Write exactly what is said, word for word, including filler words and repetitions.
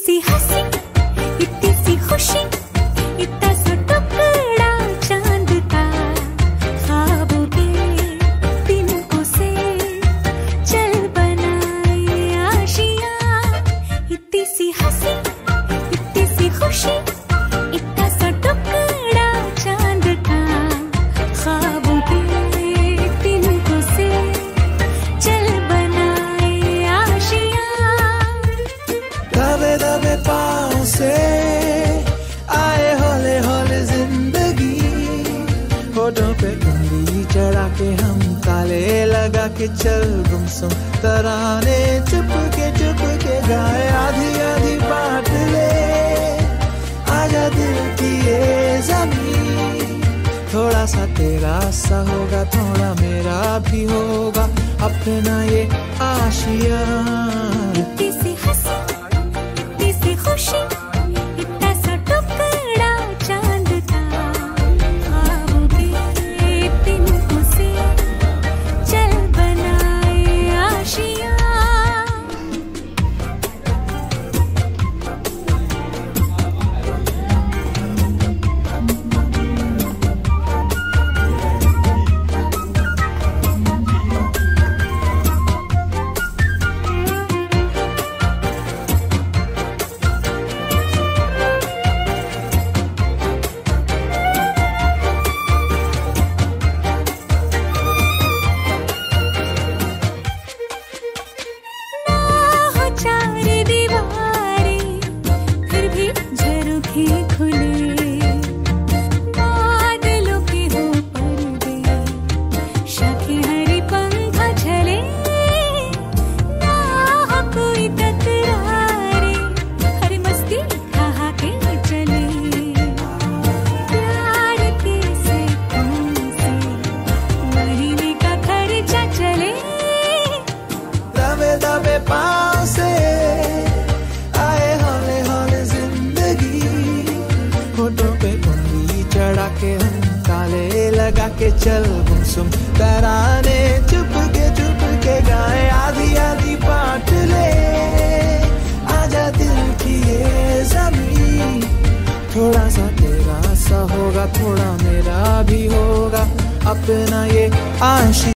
सी हंसी, इतनी सी खुशी, इतना सा टुकड़ा चांद का, ख्वाबों के तिनकों से चल बनाए आशियां। इतनी सी हंसी, इतनी सी खुशी, इतना सा टुकड़ा चांद का, ख्वाबों के तिनकों से चल बनाए आशियां। दबे दबे पाँव से आए हौले हौले जिंदगी, होठों पे उंगली चढ़ा के हम ताले लगा के चल गुमसुम तराने चुप के चुप के गाए। आधी आधी बात ले आजा दिल की ये ज़मीं, थोड़ा सा तेरा सा होगा थोड़ा मेरा भी होगा अपना ये आशियां। इतनी सी हंसी, इतनी सी खुशी, इतना सा टुकड़ा चांद का, ख्वाबों के तिनकों से चल बनाए आशियां। चार दीवारें फिर भी झरोखे खुले, बादलों के हो पर्दे, शाखें हरी पंखा झले, ना हो कोई तकरारे, हर मस्ती कहा के चले, प्यार के सैकों से महीने का खर्चा चले। दबे दबे पाँव से आए हौले हौले जिंदगी, होठों पे उंगली चढ़ा के हम ताले लगा के चल गुमसुम तराने चुप के चुप के गाए। आधी आधी बात ले आजा दिल की ये ज़मीं, थोड़ा सा तेरा सा होगा थोड़ा मेरा भी होगा अपना ये आशियां।